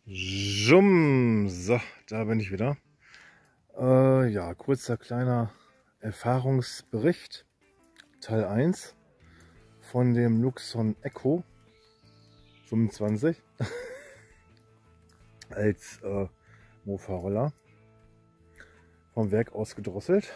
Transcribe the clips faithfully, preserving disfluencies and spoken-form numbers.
Jum, so, da bin ich wieder. Äh, ja, kurzer kleiner Erfahrungsbericht, Teil eins von dem Luxon Echo fünfundzwanzig als äh, Mofa-Roller vom Werk aus gedrosselt.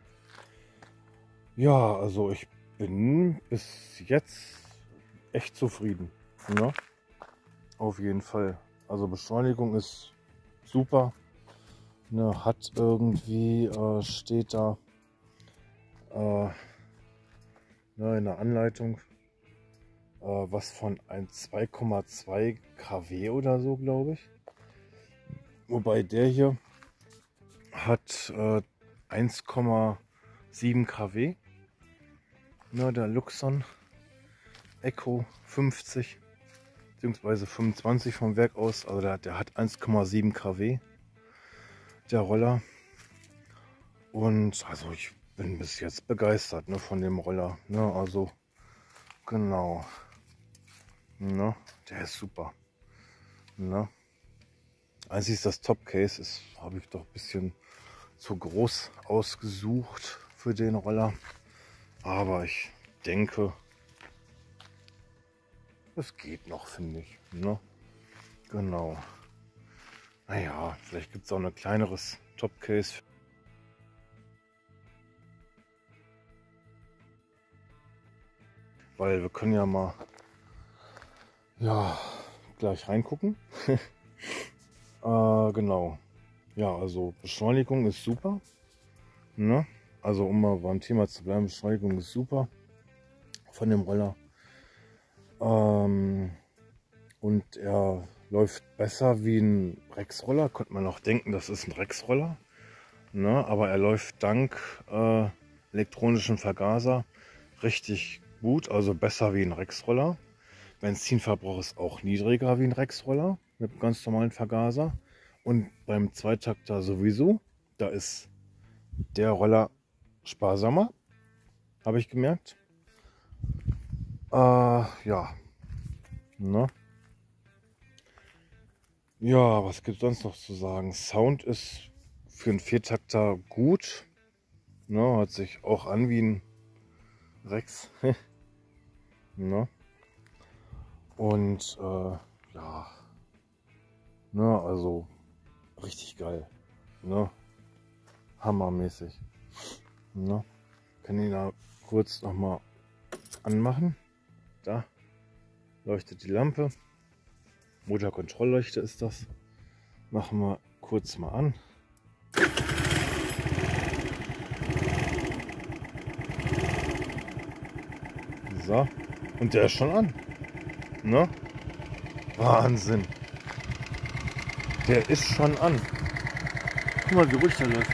Ja, also ich bin bis jetzt echt zufrieden, ne? Auf jeden Fall. Also Beschleunigung ist super. Ne, hat irgendwie, äh, steht da äh, ne, in der Anleitung äh, was von ein zwei Komma zwei Kilowatt oder so, glaube ich. Wobei der hier hat äh, eins Komma sieben Kilowatt. Ne, der Luxon Echo fünfzig bzw. fünfundzwanzig vom Werk aus. Also der, der hat eins Komma sieben Kilowatt, der Roller. Und also ich bin bis jetzt begeistert, ne, von dem Roller. Ne, also genau. Ne, der ist super. Ne. Einzig das Topcase ist, habe ich doch ein bisschen zu groß ausgesucht für den Roller. Aber ich denke, es geht noch, finde ich. Ne? Genau. Naja, vielleicht gibt es auch ein kleineres Topcase. Weil wir können ja mal ja, gleich reingucken. äh, genau. Ja, also Beschleunigung ist super. Ne? Also um mal beim Thema zu bleiben, Beschleunigung ist super von dem Roller. Ähm, und er läuft besser wie ein Rex-Roller. Könnte man auch denken, das ist ein Rex-Roller. Ne? Aber er läuft dank äh, elektronischen Vergaser richtig gut, also besser wie ein Rex-Roller. Benzinverbrauch ist auch niedriger wie ein Rex-Roller mit einem ganz normalen Vergaser. Und beim Zweitakter sowieso. Da ist der Roller sparsamer, habe ich gemerkt. Äh, ja. Ne? Ja, was gibt es sonst noch zu sagen? Sound ist für einen Viertakter gut. Ne? Hört sich auch an wie ein Rex. Ne? Und äh, ja, ne, also richtig geil. Ne? Hammermäßig. Ne? Kann ich da kurz noch mal anmachen. Da leuchtet die Lampe. Motorkontrollleuchte ist das. Machen wir kurz mal an. So. Und der ist schon an. Ne? Wahnsinn. Der ist schon an. Guck mal, wie ruhig der läuft.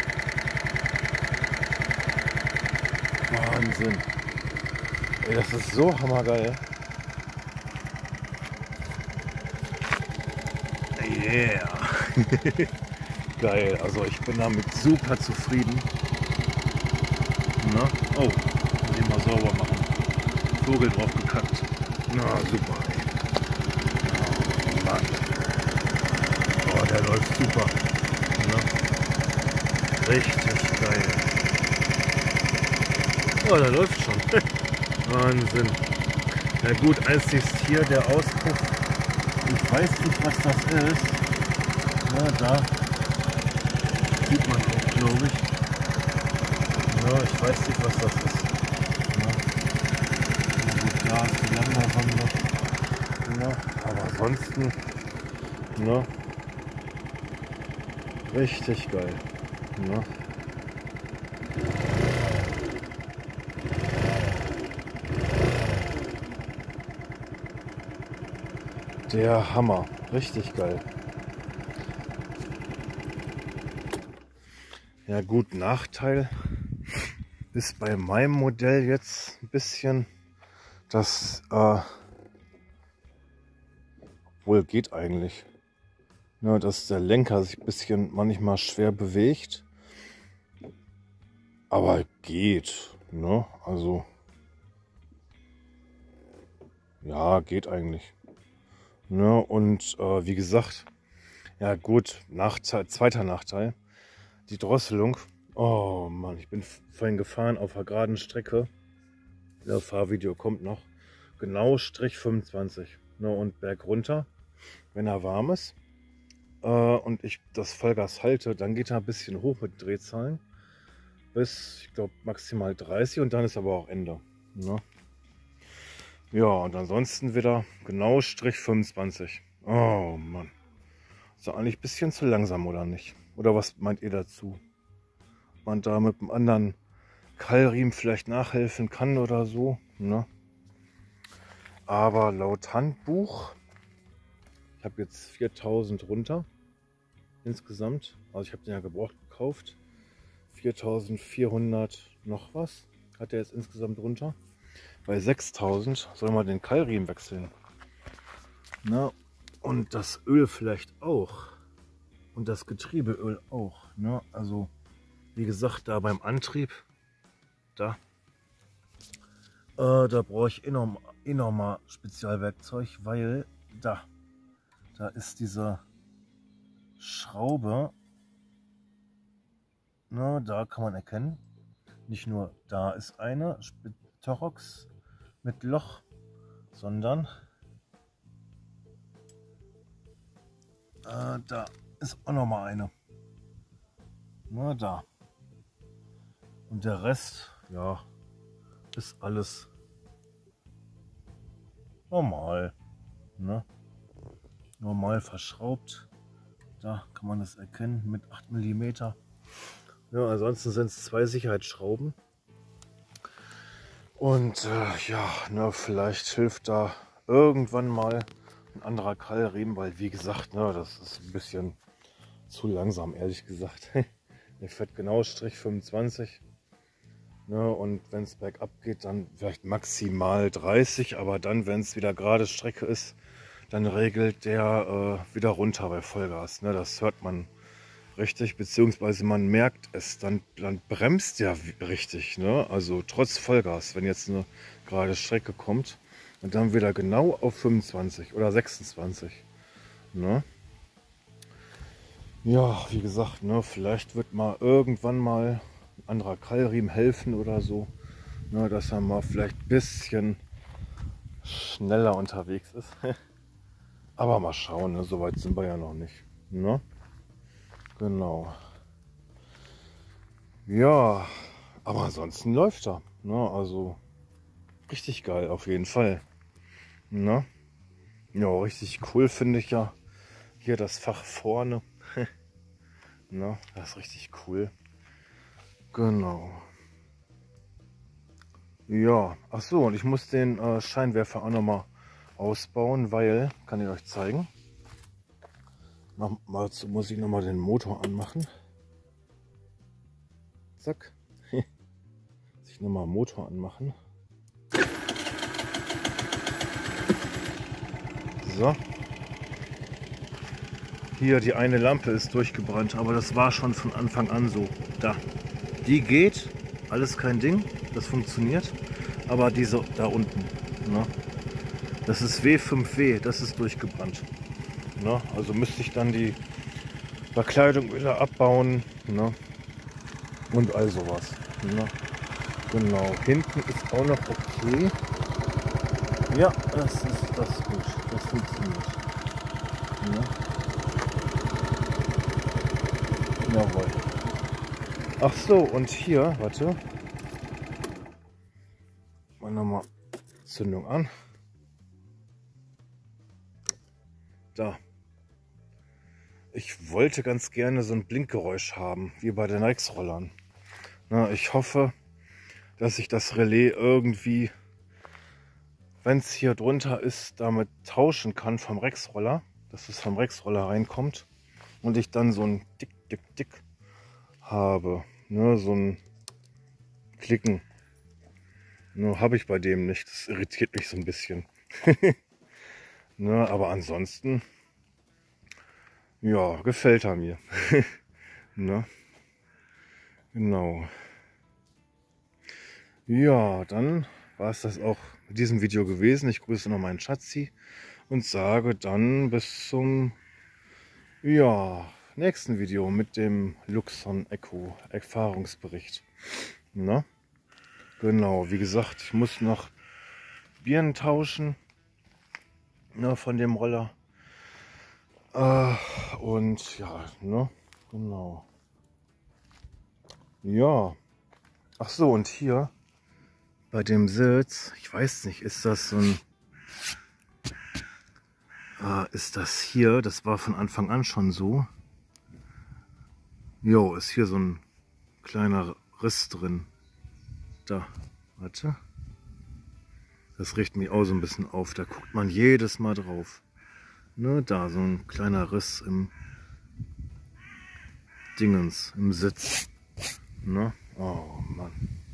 Wahnsinn. Ey, das ist so hammergeil. Yeah. Geil, also ich bin damit super zufrieden. Na? Oh, muss ich mal sauber machen. Vogel drauf gekackt. Na super, ey. Oh Mann. Oh, der läuft super. Na? Richtig geil. Oh, der läuft schon. Wahnsinn. Na gut, eins ist hier der Auspuff. Ich weiß nicht, was das ist. Na, da sieht man auch, glaube ich. Ja, ich weiß nicht, was das ist. Ja. Gut, da ist die Landerwand. Ja, aber ansonsten, ne, richtig geil. Ne. Der Hammer, richtig geil. Ja gut, Nachteil ist bei meinem Modell jetzt ein bisschen, dass äh, wohl geht eigentlich, ja, dass der Lenker sich ein bisschen manchmal schwer bewegt, aber geht, ne? Also ja, geht eigentlich. Ne? Und äh, wie gesagt, ja gut, Nachteil, zweiter Nachteil, die Drosselung. Oh Mann, ich bin vorhin gefahren auf einer geraden Strecke. Das Fahrvideo kommt noch. Genau Strich fünfundzwanzig. Ne? Und Berg runter, wenn er warm ist äh, und ich das Vollgas halte, dann geht er ein bisschen hoch mit Drehzahlen. Bis, ich glaube, maximal dreißig und dann ist aber auch Ende. Ne? Ja, und ansonsten wieder genau Strich fünfundzwanzig. Oh Mann. Ist doch eigentlich ein bisschen zu langsam, oder nicht? Oder was meint ihr dazu? Ob man da mit einem anderen Keilriemen vielleicht nachhelfen kann oder so. Ne? Aber laut Handbuch, ich habe jetzt viertausend runter insgesamt. Also ich habe den ja gebraucht gekauft. viertausendvierhundert noch was hat er jetzt insgesamt runter. Bei sechstausend soll man den Keilriemen wechseln. Ne? Und das Öl vielleicht auch. Und das Getriebeöl auch. Ne? Also wie gesagt, da beim Antrieb, da, äh, da brauche ich enorm, enormer Spezialwerkzeug, weil da, da ist diese Schraube, ne, da kann man erkennen, nicht nur da ist eine Torox mit Loch, sondern äh, da ist auch noch mal eine. Na, da. Und der Rest, ja, ist alles normal. Ne? Normal verschraubt. Da kann man das erkennen mit acht Millimeter. Ja, ansonsten sind es zwei Sicherheitsschrauben. Und äh, ja, ne, vielleicht hilft da irgendwann mal ein anderer Keilriemen, weil wie gesagt, ne, das ist ein bisschen zu langsam, ehrlich gesagt. Der fährt genau Strich fünfundzwanzig. Ne, und wenn es bergab geht, dann vielleicht maximal dreißig, aber dann, wenn es wieder gerade Strecke ist, dann regelt der äh, wieder runter bei Vollgas. Ne, das hört man richtig, beziehungsweise man merkt es, dann, dann bremst der richtig. Ne? Also trotz Vollgas, wenn jetzt eine gerade Strecke kommt und dann wieder genau auf fünfundzwanzig oder sechsundzwanzig. Ne? Ja, wie gesagt, ne, vielleicht wird mal irgendwann mal ein anderer Keilriemen helfen oder so, ne, dass er mal vielleicht ein bisschen schneller unterwegs ist. Aber mal schauen, ne, so weit sind wir ja noch nicht. Ne? Genau. Ja, aber ansonsten läuft er. Ne? Also richtig geil auf jeden Fall. Ne? Ja, richtig cool finde ich ja hier das Fach vorne. Ne? Das ist richtig cool. Genau. Ja, ach so, und ich muss den äh, Scheinwerfer auch noch mal ausbauen, weil, kann ich euch zeigen. Dazu muss ich noch mal den Motor anmachen. Zack. Muss ich noch mal Motor anmachen. So. Hier, die eine Lampe ist durchgebrannt, aber das war schon von Anfang an so. Da. Die geht, alles kein Ding, das funktioniert. Aber diese da unten, ne? Das ist W fünf W, das ist durchgebrannt. Ne? Also müsste ich dann die Verkleidung wieder abbauen. Ne? Und all sowas. Ne? Genau, hinten ist auch noch okay. Ja, das ist das ist gut, das funktioniert. Ne? Jawohl. Ach so, und hier, warte. Mal nochmal Zündung an. Da. Ich wollte ganz gerne so ein Blinkgeräusch haben, wie bei den Rexrollern. Na, ich hoffe, dass ich das Relais irgendwie, wenn es hier drunter ist, damit tauschen kann vom Rexroller, dass es vom Rexroller reinkommt und ich dann so ein Dick, Dick, Dick habe. Ne, so ein Klicken. Nur habe ich bei dem nicht. Das irritiert mich so ein bisschen. Ne, aber ansonsten, ja, gefällt er mir. Ne? Genau. Ja, dann war es das auch mit diesem Video gewesen. Ich grüße noch meinen Schatzi und sage dann bis zum ja, nächsten Video mit dem Luxon Echo Erfahrungsbericht. Na? Genau, wie gesagt, ich muss noch Birnen tauschen, ne, von dem Roller. Äh, und ja, ne, genau. Ja, ach so, und hier bei dem Sitz, ich weiß nicht, ist das so ein, äh, ist das hier, das war von Anfang an schon so. Jo, ist hier so ein kleiner Riss drin. Da, warte. Das riecht mich auch so ein bisschen auf, da guckt man jedes Mal drauf. Ne, da, so ein kleiner Riss im Dingens, im Sitz. Ne? Oh Mann.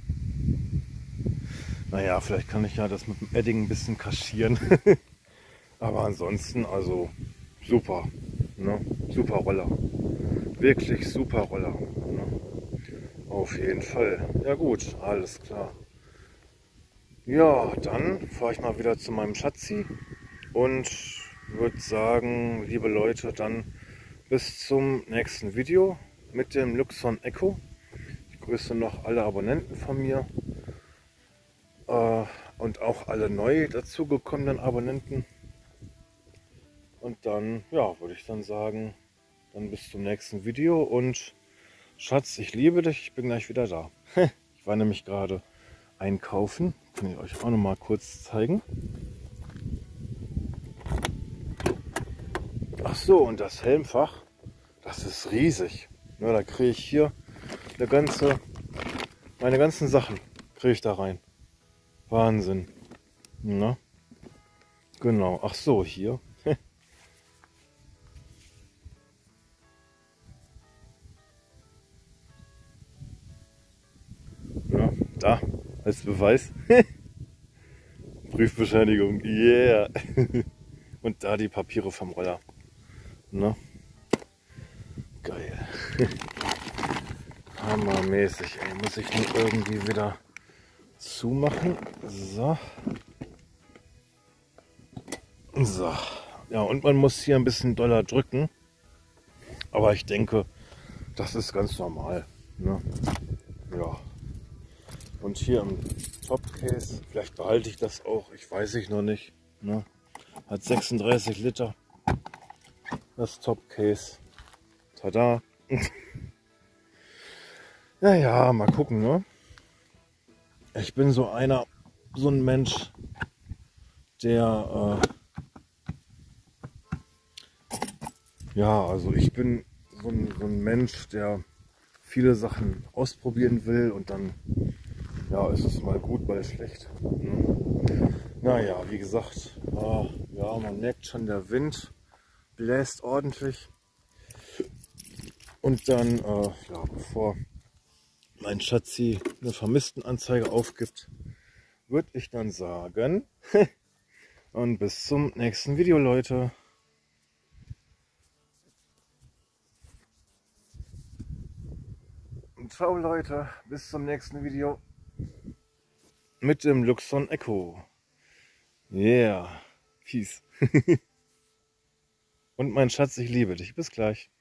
Naja, vielleicht kann ich ja das mit dem Edding ein bisschen kaschieren. Aber ansonsten, also super. Ne? Super Roller. Wirklich super Roller. Ne? Auf jeden Fall. Ja gut, alles klar. Ja, dann fahre ich mal wieder zu meinem Schatzi und würde sagen, liebe Leute, dann bis zum nächsten Video mit dem Luxon Echo. Ich grüße noch alle Abonnenten von mir äh, und auch alle neu dazugekommenen Abonnenten. Und dann, ja, würde ich dann sagen, dann bis zum nächsten Video und Schatz, ich liebe dich, ich bin gleich wieder da. Ich war nämlich gerade einkaufen, kann ich euch auch noch mal kurz zeigen. Ach so, und das Helmfach, das ist riesig. Ja, da kriege ich hier eine ganze, meine ganzen Sachen kriege ich da rein. Wahnsinn. Na? Genau, ach so, hier. Ja, da, als Beweis. Prüfbescheinigung, yeah. Und da die Papiere vom Roller. Na? Geil. Hammermäßig, ey. Muss ich nur irgendwie wieder zumachen. So. So. Ja, und man muss hier ein bisschen doller drücken. Aber ich denke, das ist ganz normal. Ne? Ja. Und hier im Topcase, vielleicht behalte ich das auch, ich weiß ich noch nicht. Ne? Hat sechsunddreißig Liter. Das Topcase. Tada. Naja, mal gucken, ne? Ich bin so einer, so ein Mensch, der, äh, ja, also ich bin so ein, so ein Mensch, der viele Sachen ausprobieren will und dann, ja, ist es mal gut, mal schlecht. Ne? Naja, wie gesagt, äh, ja, man merkt schon, der Wind bläst ordentlich. Und dann, äh, ja, bevor mein Schatzi eine Vermisstenanzeige aufgibt, würde ich dann sagen, und bis zum nächsten Video, Leute. Und ciao, Leute, bis zum nächsten Video mit dem Luxon Echo. Yeah, peace. Und mein Schatz, ich liebe dich. Bis gleich.